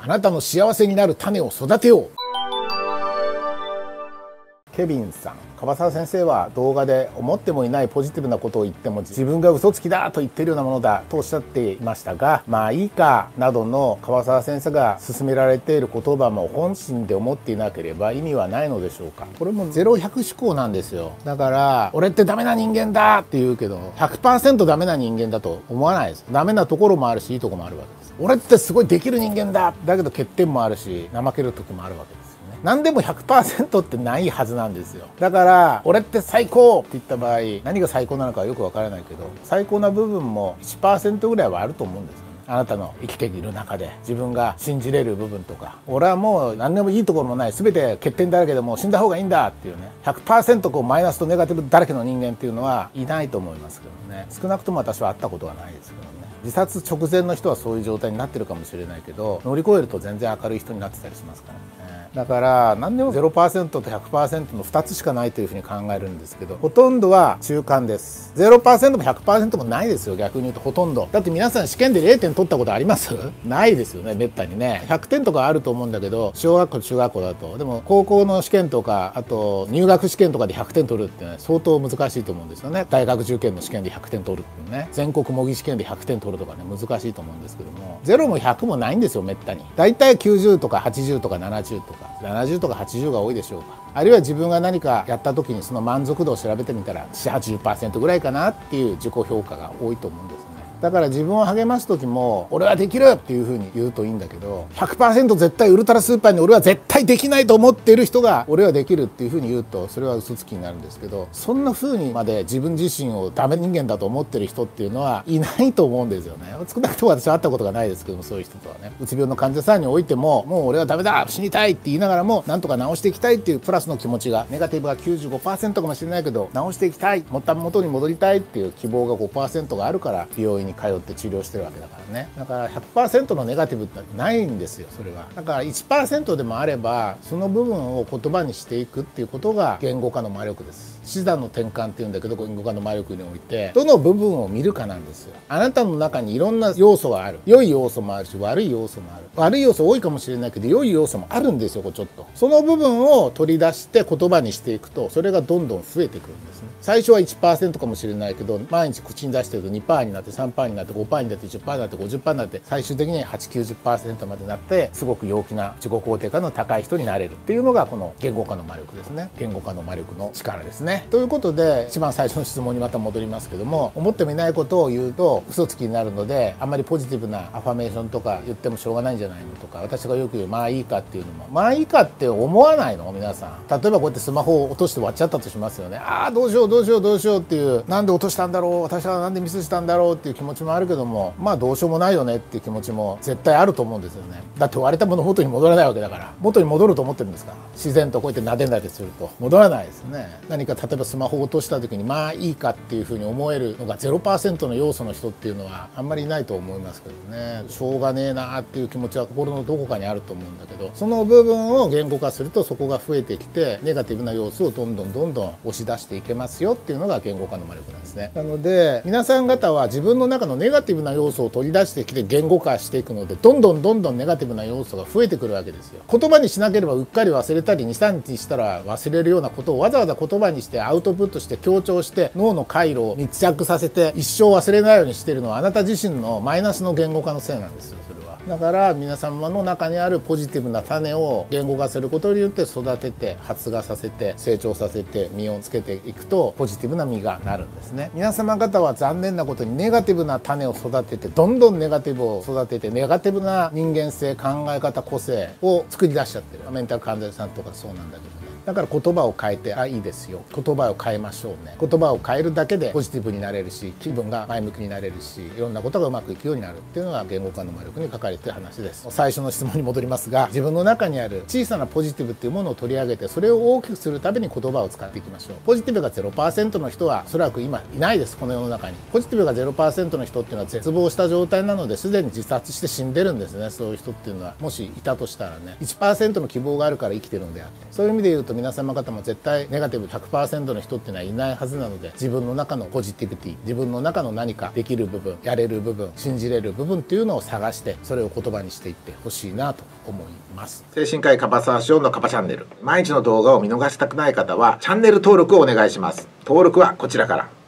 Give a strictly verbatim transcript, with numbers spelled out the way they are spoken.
あなたの幸せになる種を育てよう。ケビンさん、樺沢先生は動画で思ってもいないポジティブなことを言っても自分が嘘つきだと言っているようなものだとおっしゃっていましたが、まあいいかなどの樺沢先生が勧められている言葉も本心で思っていなければ意味はないのでしょうか。これもゼロひゃく思考なんですよ。だから俺ってダメな人間だって言うけど ひゃくパーセント ダメな人間だと思わないです。ダメなところもあるしいいところもあるわけです。俺ってすごいできる人間だだけど欠点もあるし怠ける時もあるわけです。何でも ひゃくパーセント ってないはずなんですよ。だから俺って最高って言った場合何が最高なのかはよくわからないけど最高な部分も いちパーセント ぐらいはあると思うんですよね。あなたの生きている中で自分が信じれる部分とか俺はもう何でもいいところもない全て欠点だらけでもう死んだ方がいいんだっていうね ひゃくパーセント こうマイナスとネガティブだらけの人間っていうのはいないと思いますけどね。少なくとも私は会ったことはないですけどね。自殺直前の人はそういう状態になってるかもしれないけど乗り越えると全然明るい人になってたりしますからね。だから何でも ゼロパーセント と ひゃくパーセント のふたつしかないというふうに考えるんですけどほとんどは中間です。 ゼロパーセント も ひゃくパーセント もないですよ。逆に言うとほとんど。だって皆さん試験でれいてん取ったことありますないですよね。めったにねひゃくてんとかあると思うんだけど小学校中学校だと。でも高校の試験とかあと入学試験とかでひゃくてん取るってね相当難しいと思うんですよね。大学受験の試験でひゃくてん取るってね全国模擬試験でひゃくてん取るとかね難しいと思うんですけどもゼロもひゃくもないんですよ。めったにだいたいきゅうじゅうとかはちじゅうとかななじゅうとかななじゅうとかはちじゅうが多いでしょうか。あるいは自分が何かやった時にその満足度を調べてみたら ななじゅうはちじゅっパーセント ぐらいかなっていう自己評価が多いと思うんですね。だから自分を励ます時も俺はできるっていうふうに言うといいんだけど ひゃくパーセント 絶対ウルトラスーパーに俺は絶対できないと思っている人が俺はできるっていうふうに言うとそれは嘘つきになるんですけどそんなふうにまで自分自身をダメ人間だと思ってる人っていうのはいないと思うんですよね。少なくとも私は会ったことがないですけどもそういう人とはねうつ病の患者さんにおいてももう俺はダメだ死にたいって言いながらもなんとか治していきたいっていうプラスの気持ちがネガティブが きゅうじゅうごパーセント かもしれないけど治していきたいもった元に戻りたいっていう希望が ごパーセント があるから病院に通って治療してるわけだからね。だから ひゃくパーセント のネガティブってないんですよ。それはだから いちパーセント でもあればその部分を言葉にしていくっていうことが言語化の魔力です。視座の転換っていうんだけど言語化の魔力においてどの部分を見るかなんですよ。あなたの中にいろんな要素がある。良い要素もあるし悪い要素もある。悪い要素多いかもしれないけど良い要素もあるんですよ。こうちょっとその部分を取り出して言葉にしていくとそれがどんどん増えてくるんですね。最初は いちパーセント かもしれないけど毎日口に出してると にパーセント になって さんパーセント になって ごパーセント になって じゅっパーセント になって ごじゅっパーセント になって最終的に はちじゅうきゅうじゅっパーセント までなってすごく陽気な自己肯定感の高い人になれるっていうのがこの言語化の魔力ですね。言語化の魔力の力ですね。ということで一番最初の質問にまた戻りますけども思ってもいないことを言うと嘘つきになるのであんまりポジティブなアファメーションとか言ってもしょうがないんじゃないのとか私がよく言うまあいいかっていうのもまあいいかって思わないの皆さん。例えばこうやってスマホを落として割っちゃったとしますよね。ああどうしようどうしようどうしようっていうなんで落としたんだろう私はなんでミスしたんだろうっていう気持ちもあるけどもまあどうしようもないよねっていう気持ちも絶対あると思うんですよね。だって割れたもの元に戻らないわけだから元に戻ると思ってるんですか。自然とこうやって撫でんだりすると戻らないですね。何か例えばスマホを落とした時にまあいいかっていうふうに思えるのが ゼロパーセント の要素の人っていうのはあんまりいないと思いますけどね。しょうがねえなっていう気持ちは心のどこかにあると思うんだけどその部分を言語化するとそこが増えてきてネガティブな要素をどんどんどんどん押し出していけますよっていうのが言語化の魔力なんですね。なので皆さん方は自分の中のネガティブな要素を取り出してきて言語化していくのでどんどんどんどんネガティブな要素が増えてくるわけですよ。言葉にしなければうっかり忘れたりにさんにちしたら忘れるようなことをわざわざ言葉にしてアウトプットして強調して脳の回路を密着させて一生忘れないようにしているのはあなた自身のマイナスの言語化のせいなんですよ。それはだから皆様の中にあるポジティブな種を言語化することによって育てて発芽させて成長させて実をつけていくとポジティブな実がなるんですね。皆様方は残念なことにネガティブな種を育ててどんどんネガティブを育ててネガティブな人間性考え方個性を作り出しちゃってる。メンタル患者さんとかそうなんだけどね。だから言葉を変えてあいいですよ言葉を変えましょうね。言葉を変えるだけでポジティブになれるし気分が前向きになれるしいろんなことがうまくいくようになるっていうのが言語化の魔力に書かれている話です。最初の質問に戻りますが自分の中にある小さなポジティブっていうものを取り上げてそれを大きくするために言葉を使っていきましょう。ポジティブが ゼロパーセント の人はおそらく今いないです。この世の中にポジティブが ゼロパーセント の人っていうのは絶望した状態なのですでに自殺して死んでるんですね。そういう人っていうのはもしいたとしたらね いちパーセント の希望があるから生きてるのであってそういう意味で言うとと皆様方も絶対ネガティブ ひゃくパーセント の人っていうのはいないはずなので、自分の中のポジティビティ、自分の中の何かできる部分、やれる部分、信じれる部分っていうのを探して、それを言葉にしていってほしいなと思います。精神科医樺沢翔のカバチャンネル、毎日の動画を見逃したくない方はチャンネル登録をお願いします。登録はこちらから。